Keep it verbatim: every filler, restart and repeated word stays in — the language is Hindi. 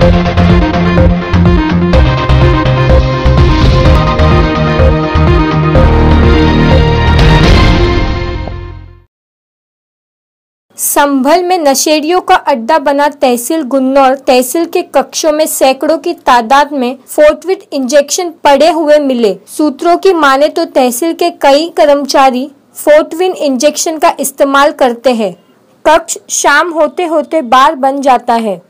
संभल में नशेड़ियों का अड्डा बना तहसील गुन्नौर तहसील के कक्षों में सैकड़ों की तादाद में फोर्टविट इंजेक्शन पड़े हुए मिले। सूत्रों की माने तो तहसील के कई कर्मचारी फोर्टविन इंजेक्शन का इस्तेमाल करते हैं। कक्ष शाम होते होते बार बन जाता है।